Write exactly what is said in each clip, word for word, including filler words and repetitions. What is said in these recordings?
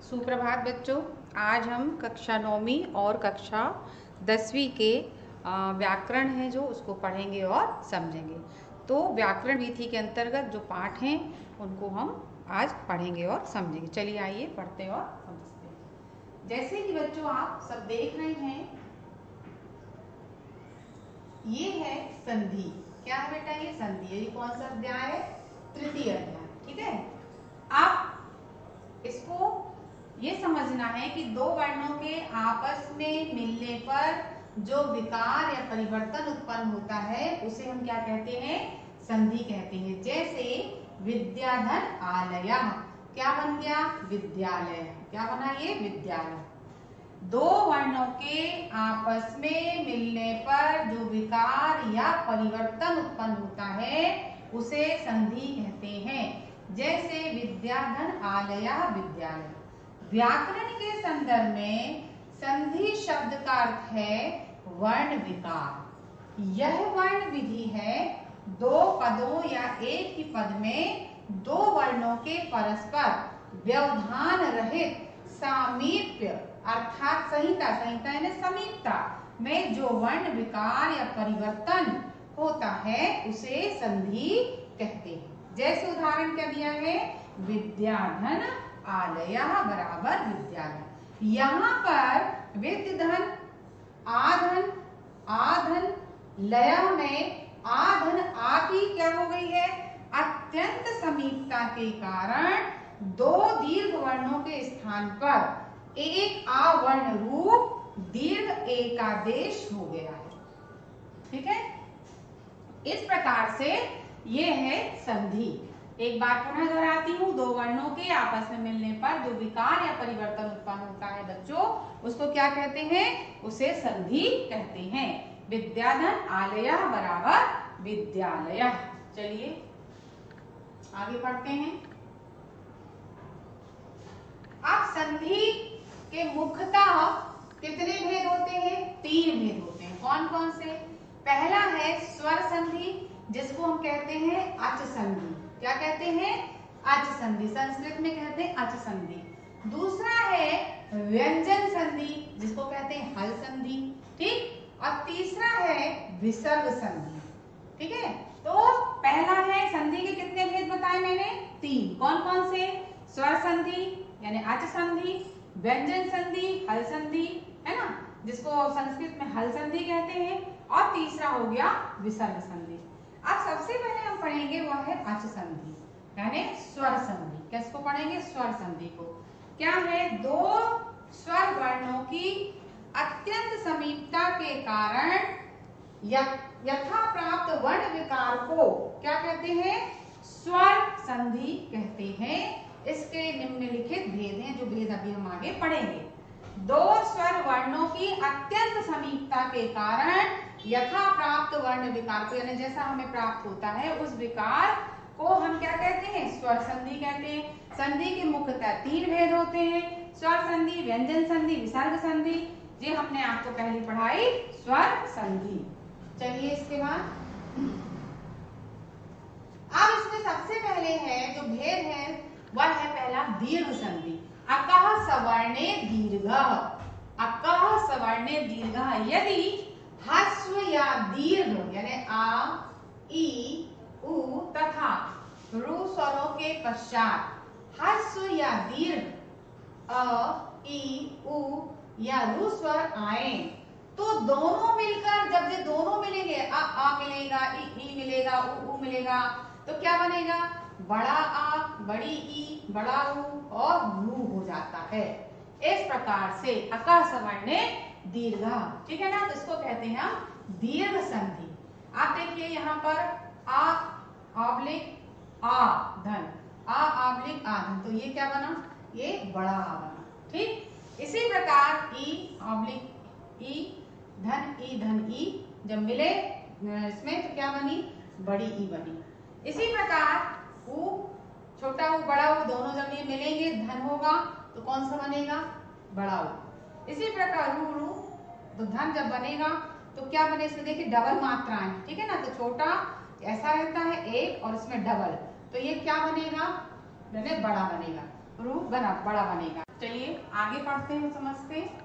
सुप्रभात बच्चों। आज हम कक्षा नौवीं और कक्षा दसवीं के व्याकरण है जो उसको पढ़ेंगे और समझेंगे। तो व्याकरण विधि के अंतर्गत जो पाठ हैं उनको हम आज पढ़ेंगे और समझेंगे। चलिए आइए पढ़ते और समझते हैं। जैसे कि बच्चों आप सब देख रहे हैं, ये है संधि। क्या है बेटा? ये संधि। ये कौन सा अध्याय है? तृतीय अध्याय। ठीक है। आप इसको ये समझना है कि दो वर्णों के आपस में मिलने पर जो विकार या परिवर्तन उत्पन्न होता है उसे हम क्या कहते हैं? संधि कहते हैं। जैसे विद्याधन आलय, क्या बन गया? विद्यालय। क्या बना? ये विद्यालय। दो वर्णों के आपस में मिलने पर जो विकार या परिवर्तन उत्पन्न होता है उसे संधि कहते हैं। जैसे विद्याधन आलय, विद्यालय। व्याकरण के संदर्भ में संधि शब्द का अर्थ है वर्ण विकार। यह वर्ण विधि है दो पदों या एक ही पद में दो वर्णों के परस्पर व्यवधान रहित सामीप्य अर्थात संहिता संहिता यानी समीपता में जो वर्ण विकार या परिवर्तन होता है उसे संधि कहते हैं। जैसे उदाहरण क्या दिया है? विद्याधन आलय बराबर विद्यालय। यहाँ पर विद्यधन आधन आधन लय में आधन आ की क्या हो गई है? अत्यंत समीपता के कारण दो दीर्घ वर्णों के स्थान पर एक आवर्ण रूप दीर्घ एकादेश हो गया है। ठीक है। इस प्रकार से ये है संधि। एक बार पुनः दोहराती हूँ, दो वर्णों के आपस में मिलने पर जो विकार या परिवर्तन उत्पन्न होता है बच्चों उसको क्या कहते हैं? उसे संधि कहते हैं। विद्याधन आलय बराबर विद्यालय। चलिए आगे पढ़ते हैं। अब संधि के मुख्यतः कितने भेद होते हैं? तीन भेद होते हैं। कौन कौन से? पहला है स्वर संधि, जिसको हम कहते हैं अच संधि। क्या कहते हैं? अच संधि। संस्कृत में कहते हैं अच संधि। दूसरा है व्यंजन संधि, जिसको कहते हैं हल संधि। ठीक। और तीसरा है विसर्ग संधि। ठीक है। तो पहला है संधि के कितने भेद बताए मैंने? तीन। कौन कौन से? स्वर संधि यानी अच संधि, व्यंजन संधि, हल संधि, है ना, जिसको संस्कृत में हल संधि कहते हैं, और तीसरा हो गया विसर्ग संधि। अब सबसे पहले हम पढ़ेंगे वह है अच संधि यानी स्वर संधि। किसको पढ़ेंगे? स्वर संधि को। क्या है? दो स्वर वर्णों की अत्यंत समीपता के कारण यथा प्राप्त वर्ण विकार को क्या कहते हैं? स्वर संधि कहते हैं। इसके निम्नलिखित भेद हैं जो भेद अभी हम आगे पढ़ेंगे। दो स्वर वर्णों की अत्यंत समीपता के कारण यथा प्राप्त वर्ण विकार को यानी जैसा हमें प्राप्त होता है उस विकार को हम क्या कहते हैं? स्वर संधि कहते हैं। संधि के मुख्यतः तीन भेद होते हैं: स्वर संधि, व्यंजन संधि, विसर्ग संधि। ये हमने आपको पहले पढ़ाई स्वर संधि। चलिए इसके बाद अब इसमें सबसे पहले है जो भेद है वह है पहला दीर्घ संधि। अकः सवर्णे दीर्घ। अकः सवर्णे दीर्घ। यदि ह्रस्व या दीर्घ यानी आ, ई, उ तथा रू स्वरों के पश्चात ह्रस्व या दीर्घ अ, ई, उ या रू स्वर आए तो दोनों मिलकर जब ये दोनों मिलेंगे, आ, आ मिलेगा, ई, ई मिलेगा, उ, उ मिलेगा, तो क्या बनेगा? बड़ा आ, बड़ी ई, बड़ा ऊ और रू हो जाता है। इस प्रकार से अकः सवर्णे दीर्घ। ठीक है ना। तो इसको कहते हैं हम दीर्घ संधि। आप देखिए यहाँ पर आ ऑब्लिक आ धन, आ ऑब्लिक आ धन, तो ये क्या बना? ये बड़ा आ बना। ठीक। इसी प्रकार ई ऑब्लिक ई धन, ई धन ई जब मिले इसमें तो क्या बनी? बड़ी ई बनी। इसी प्रकार ऊ छोटा ऊ बड़ा ऊ दोनों जब ये मिलेंगे धन होगा तो कौन सा बनेगा? बड़ा ऊ। इसी प्रकार रू रू तो धन जब बनेगा तो क्या बने? इसमें देखिए डबल मात्राएं। ठीक है ना। तो छोटा ऐसा रहता है एक और इसमें डबल, तो ये क्या बनेगा? बड़ा बनेगा। रू बना बड़ा बनेगा। चलिए आगे पढ़ते हैं, समझते हैं।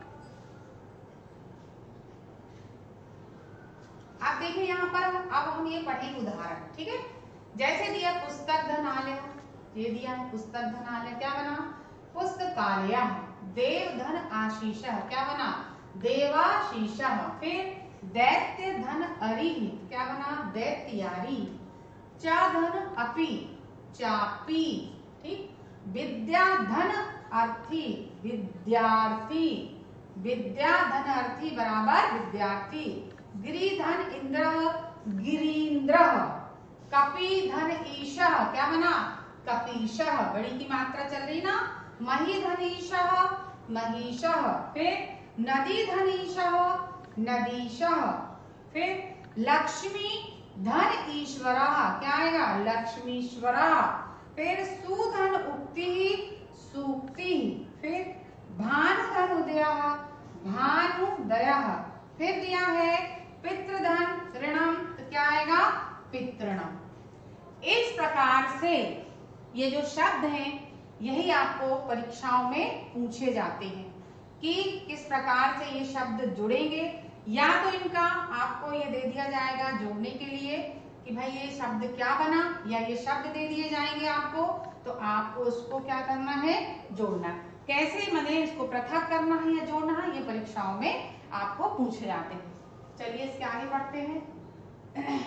आप देखिए यहाँ पर अब हम ये पढ़ेंगे उदाहरण, ठीक है। जैसे दिया पुस्तक धनालय, ये दिया है पुस्तक धनालय, क्या बना पुस्तकालय। देव धन आशीष, क्या बना देवाशीष। फिर दैत्य धन अरि, क्या बना दैत्यारी। चा धन अपि, चापी, ठीक। विद्या धन अर्थी, विद्यार्थी। विद्या धन अर्थी बराबर विद्यार्थी। गिरि धन इंद्र, गिरीन्द्र। कपि धन ईशः, क्या बना कपीशः, बड़ी की मात्रा चल रही ना। मही धन ईशः, महीशः। फिर नदी धन ईशः, नदीशः। फिर लक्ष्मी धन ईश्वरः, क्या आएगा लक्ष्मीश्वरः। फिर सुधन उक्ति, सूक्ति। फिर भानु धन उदयः, भानुदयः। फिर दिया है पितृधन ऋणम, तो क्या आएगा पितृणम। इस प्रकार से ये जो शब्द हैं यही आपको परीक्षाओं में पूछे जाते हैं कि किस प्रकार से ये शब्द जुड़ेंगे। या तो इनका आपको ये दे दिया जाएगा जोड़ने के लिए कि भाई ये शब्द क्या बना, या ये शब्द दे दिए जाएंगे आपको, तो आपको उसको क्या करना है जोड़ना। कैसे मैंने इसको पृथक करना है या जोड़ना है, ये परीक्षाओं में आपको पूछे जाते हैं। चलिए इसके आगे बढ़ते हैं।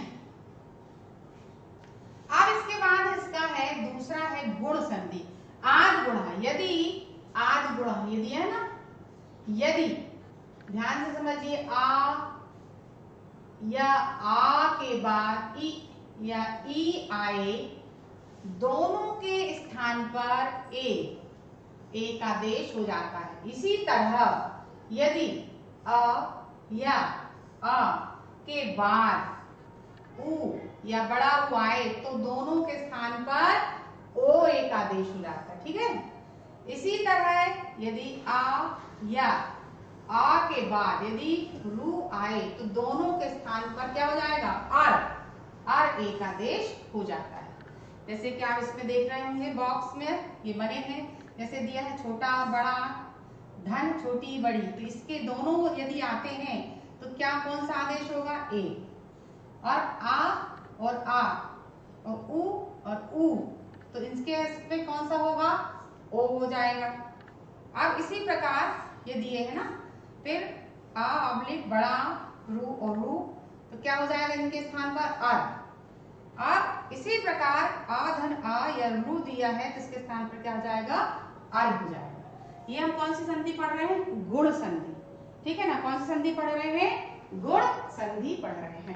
अब इसके बाद इसका है दूसरा है गुण संधि। आद गुण, यदि आद गुण यदि है ना, यदि ध्यान से समझिए, आ या आ के बाद ई या ई आए, दोनों के स्थान पर ए, ए का देश हो जाता है। इसी तरह यदि अ या अ के बाद उ या बड़ा उ आए तो दोनों के स्थान पर ओ एक आदेश हो जाता है, ठीक है। इसी तरह यदि आ या आ के बाद यदि रू आए तो दोनों के स्थान पर क्या हो जाएगा अर, अर एक आदेश हो जाता है। जैसे कि आप इसमें देख रहे होंगे बॉक्स में ये बने हैं, जैसे दिया है छोटा और बड़ा, धन छोटी बड़ी, तो इसके दोनों यदि आते हैं तो क्या कौन सा आदेश होगा ए। और आ और आ और उ और उ, तो इसके पे कौन सा होगा ओ हो जाएगा। अब इसी प्रकार ये दिए है ना, फिर आ अब्लिक बड़ा रू और रू, तो क्या हो जाएगा इनके स्थान पर अर। अब इसी प्रकार आ धन आ या रू दिया है तो इसके स्थान पर क्या हो जाएगा अर हो जाएगा। ये हम कौन सी संधि पढ़ रहे हैं गुण संधि, ठीक है ना। कौन सी संधि पढ़ रहे हैं गुण संधि पढ़ रहे हैं।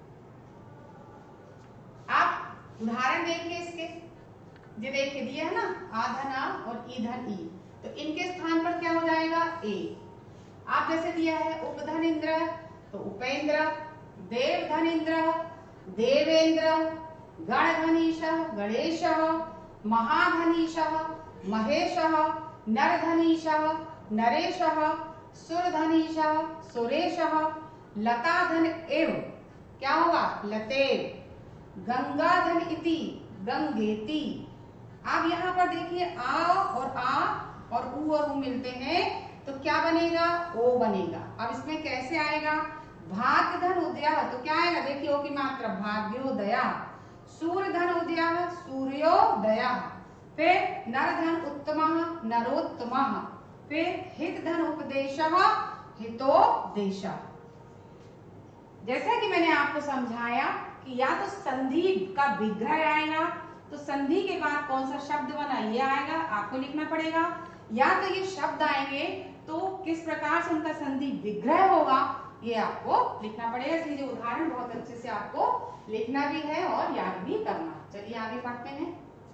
आप उदाहरण देखिए इसके, ये देखिए दिया है ना आ धन आ और ई धन ई, तो इनके स्थान पर क्या हो जाएगा ए। आप जैसे दिया है उपधन इंद्र तो उपेंद्र, देव धन इंद्र देवेंद्र, गण धनीश गणेश, महाधनीश महेश, नर धनीश नरेश, सुर धनीश सुरेश, लता धन एव क्या होगा लतेव, गंगा धन इति गंगेती। अब यहाँ पर देखिए आ और आ और उ और उ मिलते हैं तो क्या बनेगा ओ बनेगा। अब इसमें कैसे आएगा भाग्य धन उदया, तो क्या आएगा देखिए ओ की मात्रा भाग्योदया। सूर्य धन उदया सूर्योदया। फिर नर धन उत्तम नरोत्तम। फिर हित धन उपदेश हितोदेश। जैसा कि मैंने आपको समझाया कि या तो संधि का विग्रह आएगा, तो संधि के बाद कौन सा शब्द बना ये आएगा आपको लिखना पड़ेगा, या तो ये शब्द आएंगे तो किस प्रकार से उनका संधि विग्रह होगा ये आपको लिखना पड़ेगा। इसलिए उदाहरण बहुत अच्छे से आपको लिखना भी है और याद भी करना। चलिए आगे पढ़ते हैं।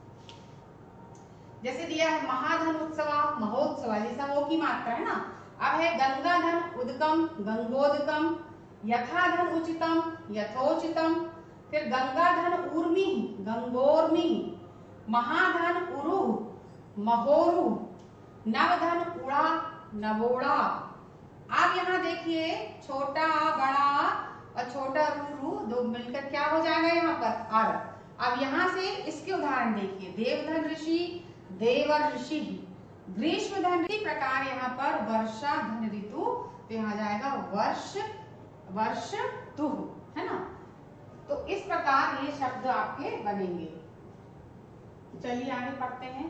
जैसे दिया है महाधन उत्सव महोत्सव, जैसा वो की मात्रा है ना। अब है गंगा धन उदकम गंगोदकम, यथा धन उचितम यथोचितम। फिर गंगा धन ऊर्मी गंगोर्मी, महाधन उरु महोरु, नवधन उड़ा नवोड़ा। आप यहाँ देखिए छोटा बड़ा और छोटा रू रू दो मिलकर क्या हो जाएगा यहाँ पर अर। अब यहाँ से इसके उदाहरण देखिए देवधन ऋषि देवर ऋषि, ग्रीष्म धन। इसी प्रकार यहाँ पर वर्षा धन ऋतु, तो यहाँ जाएगा वर्ष वर्ष तु, है ना। तो इस प्रकार ये शब्द आपके बनेंगे। चलिए आगे पढ़ते हैं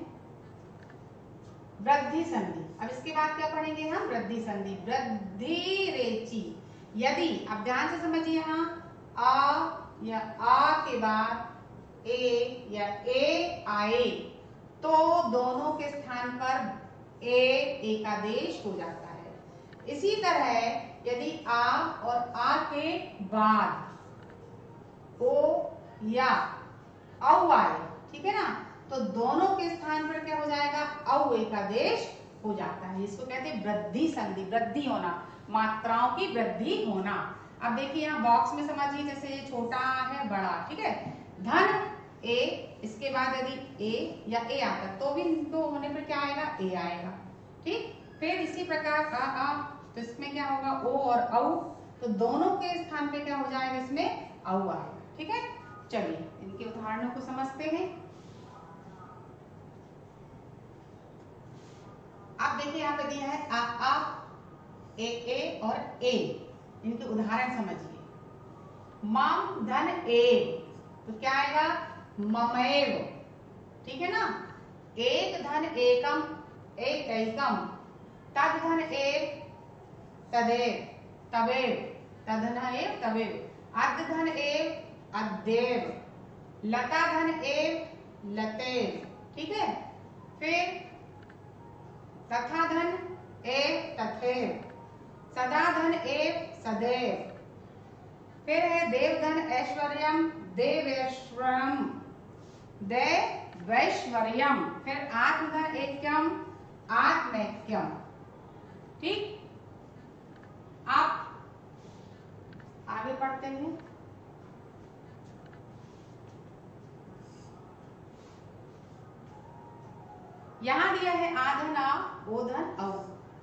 वृद्धि संधि। अब इसके बाद क्या पढ़ेंगे हम? वृद्धि संधि। वृद्धि रेची, यदि, अब ध्यान से समझिए, यहाँ आ या आ के बाद ए या ए आए तो दोनों के स्थान पर ए एकादेश हो जाता है। इसी तरह यदि आ और आ के बाद ओ या औ आए, ठीक है ना, तो दोनों के स्थान पर क्या हो जाएगा? औ एकादेश हो जाता है। इसको कहते हैं वृद्धि संधि। वृद्धि होना, मात्राओं की वृद्धि होना। अब देखिए यहाँ बॉक्स में समझिए, जैसे ये छोटा है बड़ा, ठीक है, धन ए, इसके बाद यदि ए या ए आता तो भी इनको होने पर क्या आएगा? ए आएगा, ठीक। फिर इसी प्रकार आ आ, तो इसमें क्या होगा? ओ और औ, तो दोनों के स्थान पे क्या हो जाएगा? इसमें औ आएगा, ठीक है। चलिए इनके उदाहरणों को समझते हैं। आप देखिए यहाँ पे दिया है आ आ, ए ए और ए, इनके उदाहरण समझिए। मम धन ए, तो क्या आएगा? ममेव, ठीक है ना। एक धन एकम, एक एकम। तद धन एक, तदेव, तवेव, तधन एव, तवेव। अद्य धन एव, अद्येव। लता धन एव, लतेव, ठीक है। फिर तथा धन एव, तथेव। सदा धन एव, सदैव। फिर है देव धन ऐश्वर्यम, देवैश्वर्यम, देवैश्वर्यम। फिर आत्म धन ऐक्यम, आत्मैक्यम, ठीक। आप आगे पढ़ते हैं। यहां दिया है आधन आ, ओधन औ।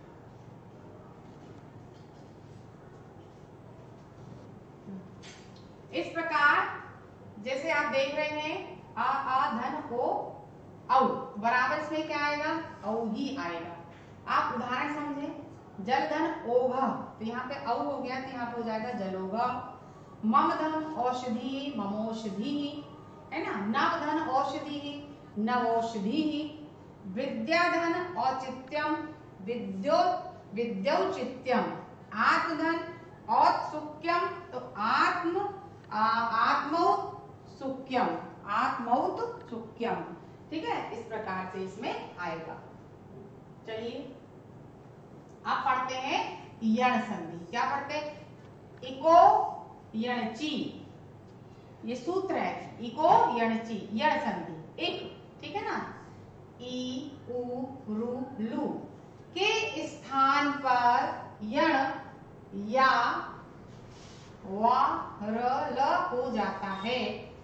इस प्रकार जैसे आप देख रहे हैं आ आ धन ओ औ, बराबर इसमें क्या आएगा? औ ही आएगा। आप उदाहरण समझे। जल धन ओघ, तो यहाँ पे औ हो गया, तो यहाँ पे हो जाएगा जलोघ। मम धन औषधि, ममोषधि, है ना। नव धन औषधि, नवौषधि। विद्या धन औचित्यम, विद्यो विद्यौचित्यम। आत्मधन औत्सुक्यम, तो आत्म आत्मौत्सुक्यम, आत्मौत्सुक्यम, ठीक है। इस प्रकार से इसमें आएगा। चलिए आप पढ़ते हैं यण संधि। क्या पढ़ते हैं? इको यणची, ये सूत्र है। इको यणची, यण संधि। इक, ठीक है ना। ई उ रु लु के स्थान पर यण या वा र ल हो जाता है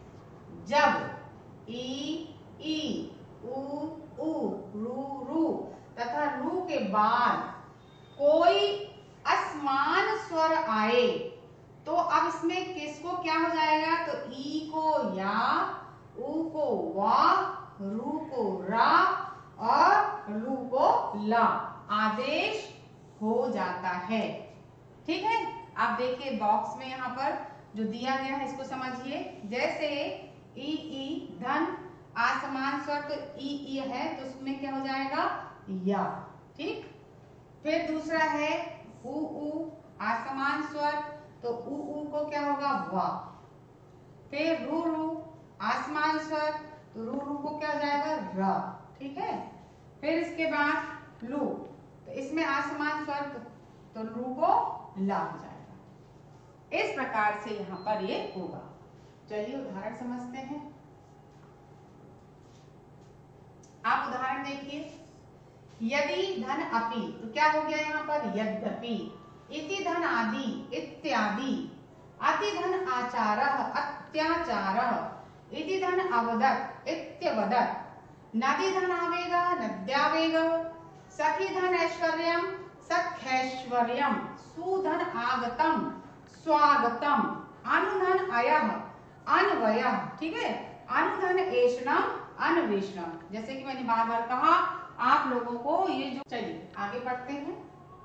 जब ई ई उ उ रु रु तथा रु के बाद कोई असमान स्वर आए। तो अब इसमें किसको क्या हो जाएगा? तो ई को या, उ को वा, रू को रा और लू को ला आदेश हो जाता है, ठीक है। आप देखिए बॉक्स में यहाँ पर जो दिया गया है इसको समझिए। जैसे ई ई धन असमान स्वर, तो ई ई है तो उसमें क्या हो जाएगा? या, ठीक। फिर दूसरा है उ उ असमान स्वर, तो उ उ को क्या होगा? वा। फिर रू रू असमान स्वर, तो रू रू को क्या हो जाएगा? रा, ठीक है। फिर इसके बाद लू, तो इसमें असमान स्वर, तो लू को ला हो जाएगा। इस प्रकार से यहाँ पर ये होगा। चलिए उदाहरण समझते हैं। आप उदाहरण देखिए। यदि धन अपि, तो क्या हो गया यहाँ पर? यद्यपि। इति धन आदि, इत्यादि। अति धन आचारः, अत्याचारः। इति धन अवदत्, इत्यवदत्। नदी धन आवेग, नद्यावेग। सखी धन ऐश्वर्यम, सख्यैश्वर्यम। सुधन आगतम, स्वागतम। अनुधन अयः, अन्वयः, ठीक है। अनुधन एषणम, अन्वेषणम। जैसे कि मैंने बार बार कहा आप लोगों को ये जो, चलिए आगे बढ़ते हैं।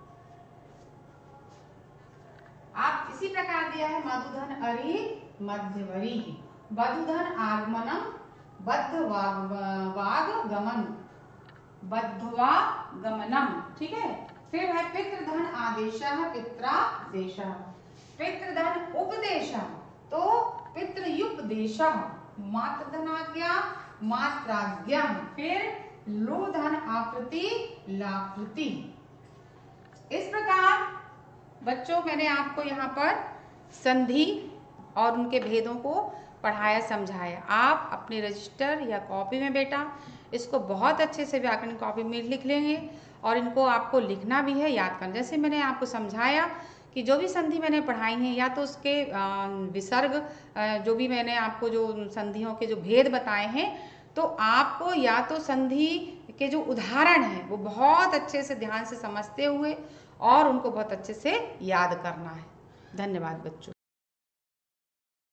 आप इसी प्रकार दिया है मधुधन अरि मध्यवरी, बधुधन आगमनम बद्ध वाग वागमन, बद्धवा गमनम, ठीक है। फिर है पितृधन आदेशः पित्रादेशः, पितृधन उपदेशः तो पितृयुपदेशः, मातृधनाज्ञा मात्राज्ञा, फिर लोधन आकृति लाकृति। इस प्रकार बच्चों मैंने आपको यहाँ पर संधि और उनके भेदों को पढ़ाया समझाया। आप अपने रजिस्टर या कॉपी में बेटा इसको बहुत अच्छे से व्याकरण कॉपी में लिख लेंगे और इनको आपको लिखना भी है, याद करना। जैसे मैंने आपको समझाया कि जो भी संधि मैंने पढ़ाई हैं या तो उसके विसर्ग, जो भी मैंने आपको जो संधियों के जो भेद बताए हैं, तो आपको या तो संधि के जो उदाहरण हैं वो बहुत अच्छे से ध्यान से समझते हुए और उनको बहुत अच्छे से याद करना है। धन्यवाद बच्चों।